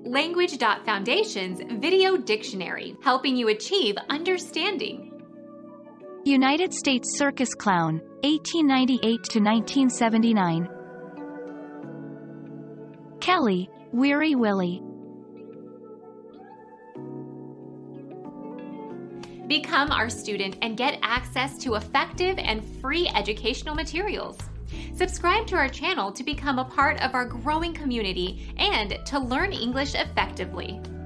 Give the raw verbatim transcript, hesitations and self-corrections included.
Language Foundation's Video Dictionary, helping you achieve understanding. United States Circus Clown, eighteen ninety-eight to nineteen seventy-nine. Kelly, Weary Willie. Become our student and get access to effective and free educational materials. Subscribe to our channel to become a part of our growing community and to learn English effectively.